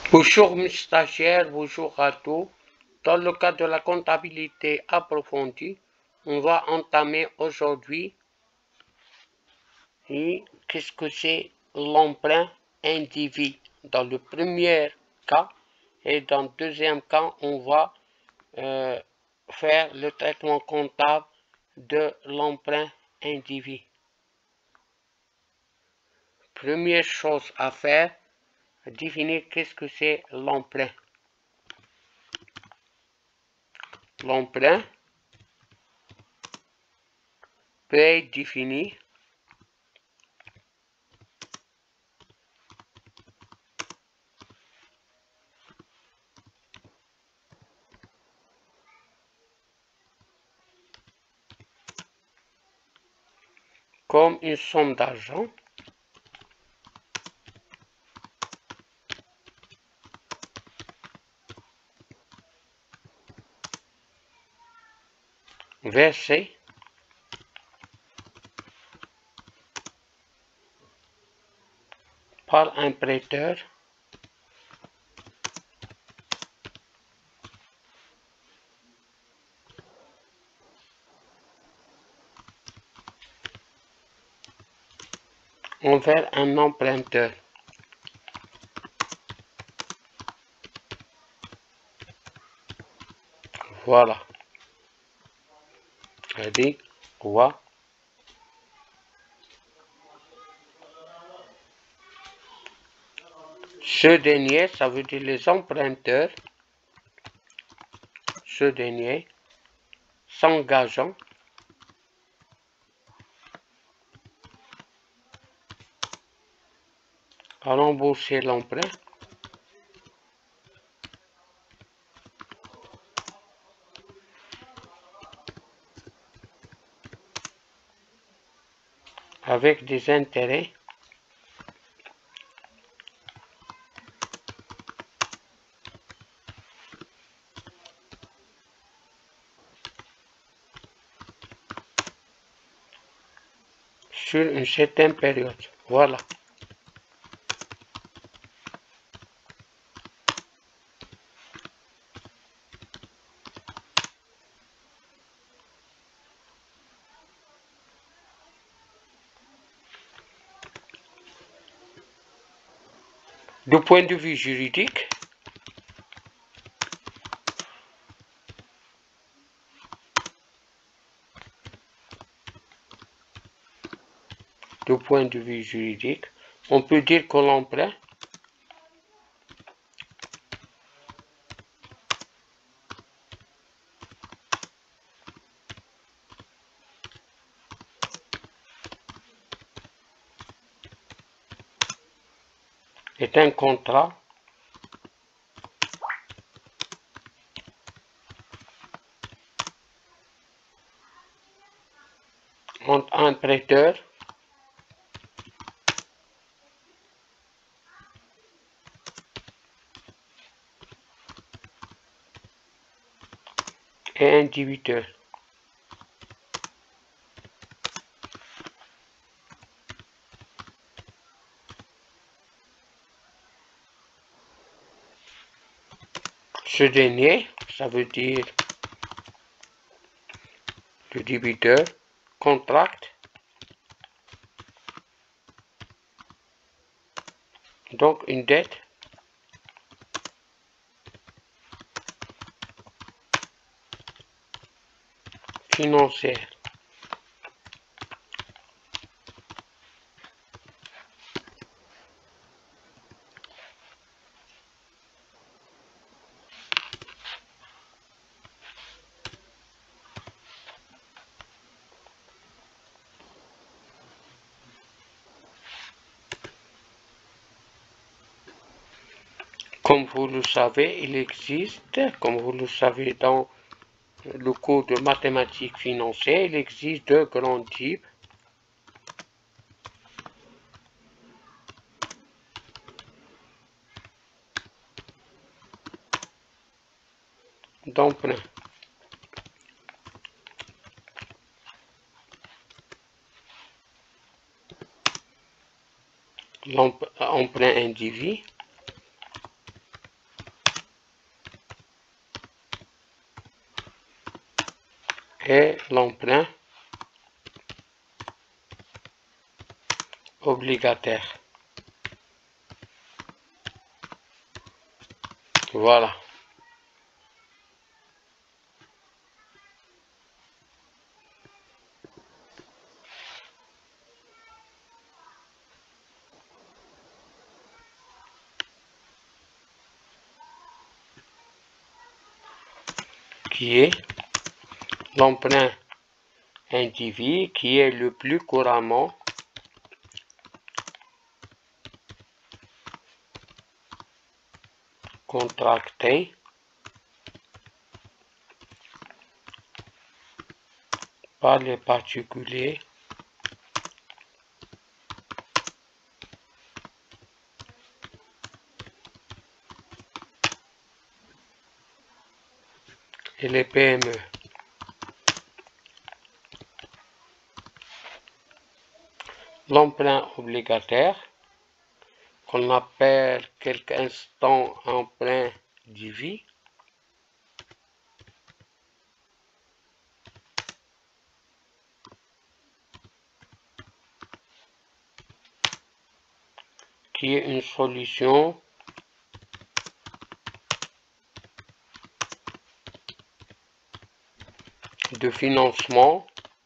Bonjour mes stagiaires, bonjour à tous. Dans le cadre de la comptabilité approfondie, on va entamer aujourd'hui qu'est-ce que c'est l'emprunt individu dans le premier cas, et dans le deuxième cas, on va faire le traitement comptable de l'emprunt individu. Première chose à faire, définir qu'est-ce que c'est l'emprunt. L'emprunt peut être défini comme une somme d'argent versée par un prêteur envers un emprunteur. Voilà. Allez, quoi? Ce dernier, ça veut dire les emprunteurs, ce dernier s'engageant à rembourser l'emprunt avec des intérêts sur une certaine période. Voilà. Du point de vue juridique, on peut dire que l'emprunt est un contrat entre un prêteur et un débiteur. Ce dernier, ça veut dire le débiteur, contracte donc une dette financière. Comme vous le savez, il existe, comme vous le savez dans le cours de mathématiques financières, il existe deux grands types d'emprunt. L'emprunt individu et l'emprunt obligataire. Voilà. Qui est l'emprunt individu, qui est le plus couramment contracté par les particuliers et les PME. L'emprunt obligataire, qu'on appelle quelques instants emprunt individu, qui est une solution de financement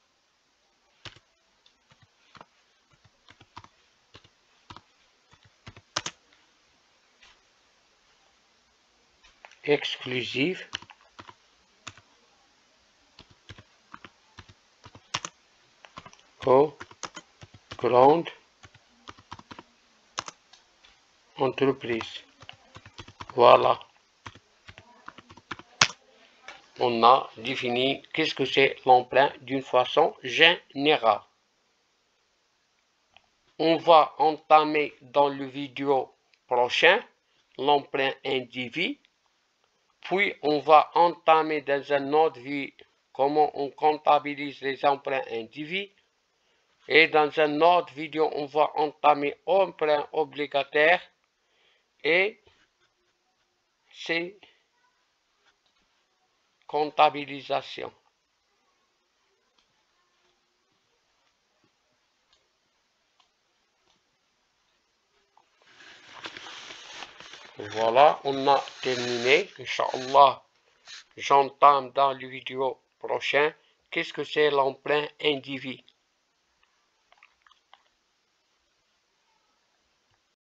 exclusive aux grandes entreprises. Voilà. On a défini qu'est-ce que c'est l'emprunt d'une façon générale. On va entamer dans le vidéo prochain l'emprunt individu, puis on va entamer dans un autre vidéo comment on comptabilise les emprunts individu, et dans une autre vidéo on va entamer emprunt obligataire et ses comptabilisations. Voilà, on a terminé. Inch'Allah, j'entame dans le vidéo prochain qu'est-ce que c'est l'emprunt individu.